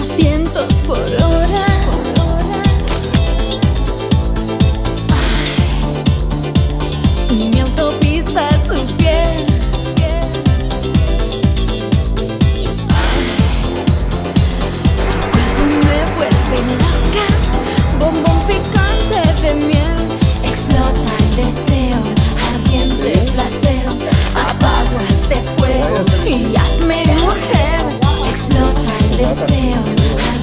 200 por hora. Ay, y mi autopista es tu piel. Ay, tu cuerpo me vuelve loca, bombón picante de miel. Explota el deseo, ardiente placer. Apago este fuego y hazme mujer. Explota el deseo.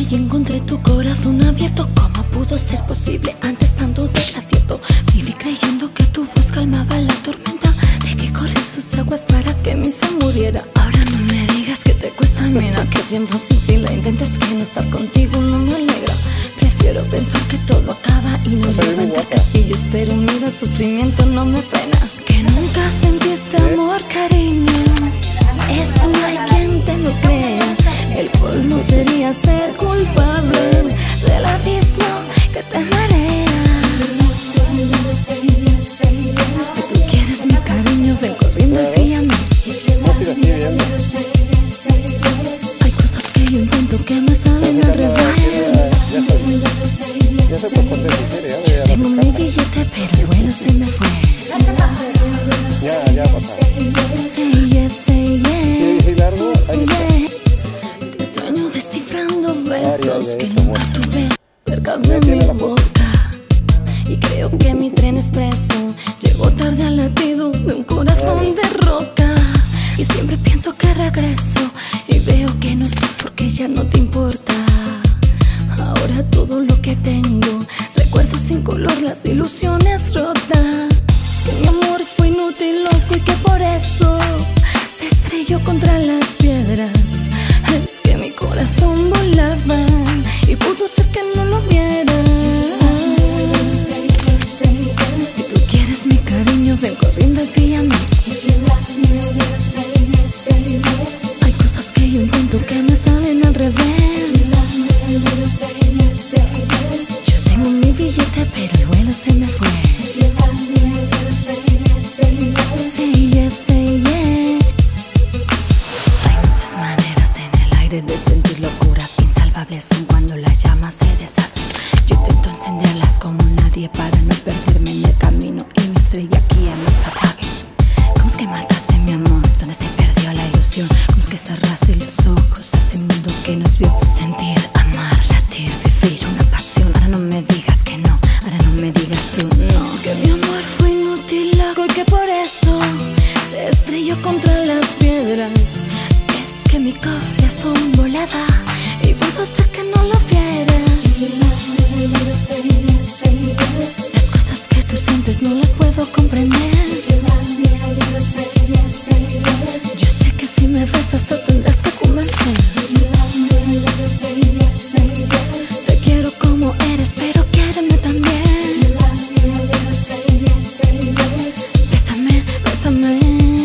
y encontré tu corazón abierto. ¿Cómo pudo ser posible antes tanto desacierto? Viví creyendo que tu voz calmaba la tormenta. Dejé correr sus aguas para que mi se muriera. Ahora no me digas que te cuesta, mira, que es bien fácil si la intentas, que no estar contigo no me alegra. Prefiero pensar que todo acaba y no levantar castillos, pero mira, el sufrimiento no me frena. Que nunca sentiste amor, cariño, eso no hay quien te lo crea. El colmo sería ser culpable del abismo que te marea. Si tú quieres mi cariño, ven corriendo aquí a mí. Hay cosas que yo intento que me salen al revés. Tengo mi billete, pero el bueno se me fue. Ya pasó. Say yes, say yes. ¿Sí, largo? Te sueño descifrando besos que nunca tuve cerca de mi boca. Y creo que mi tren expreso llegó tarde al latido de un corazón de roca. Y siempre pienso que regreso y veo que no estás porque ya no te importa. Ahora todo lo que tengo, recuerdos sin color, las ilusiones rotas. Que mi amor fue inútil, loco, y que por eso se estrelló contra las piedras. Es que mi corazón volaba y pudo ser que no lo viera. Si tú quieres mi cariño, ven corriendo aquí a mí. Hay cosas que yo intento que me salen al revés. Yo tengo mi billete, pero el vuelo se me fue. Say yes, say yes. Hay muchas maneras en el aire de sentir locuras insalvables son cuando las llamas se deshacen. Yo intento encenderlas como nadie para no perderme en el camino y mi estrella aquí ya no se apague. ¿Cómo es que mataste mi amor? ¿Dónde se perdió la ilusión? ¿Cómo es que cerraste los ojos a ese mundo que nos vio? Sentir, amar, latir, vivir una pasión. Ahora no me digas que no, ahora no me digas tú no. Que mi amor fue inútil, loco, y que por eso se estrelló contra las piedras. Es que mi corazón volaba y pudo ser que no lo vieras. Las cosas que tú sientes no las puedo comprender. Yo sé que si me besas te tendrás que convencer. Te quiero como eres, pero quiéreme también. Bésame, bésame.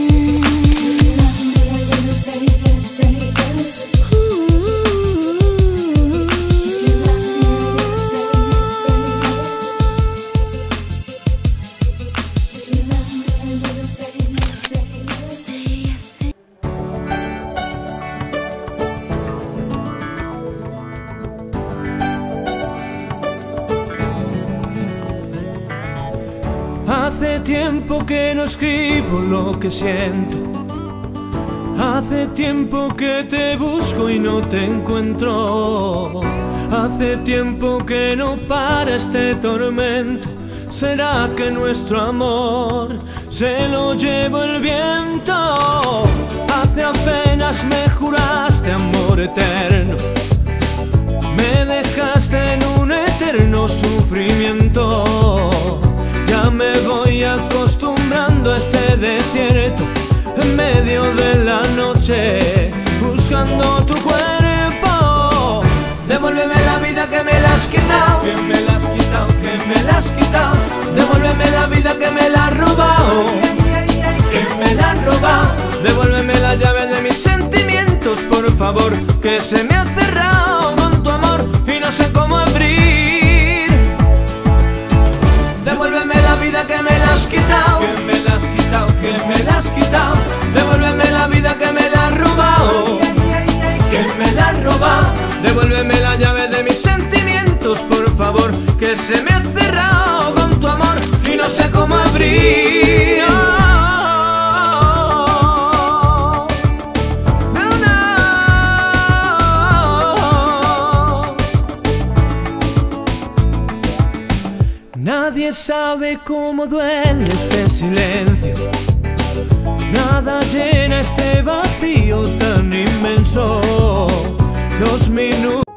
Hace tiempo que no escribo lo que siento. Hace tiempo que te busco y no te encuentro. Hace tiempo que no para este tormento. ¿Será que nuestro amor se lo llevó el viento? Hace apenas me juraste amor eterno. Me dejaste en un eterno sufrimiento. Ya me voy acostumbrando a este desierto, en medio de la noche, buscando tu cuerpo. Devuélveme la vida que me la has quitado, que me la has quitado, que me la has quitado. Devuélveme la vida que me la has robado, que me la has robado. Devuélveme la llave de mis sentimientos, por favor, que se me ha cerrado con tu amor y no sé cómo abrir. Devuélveme la vida que me la has quitado, que me la has quitado, que me la has quitado. Devuélveme la vida que me la has robado, que me la has robado. Devuélveme la llave de mis sentimientos, por favor, que se me ha cerrado con tu amor y no sé cómo abrir. Nadie sabe cómo duele este silencio. Nada llena este vacío tan inmenso. Los minutos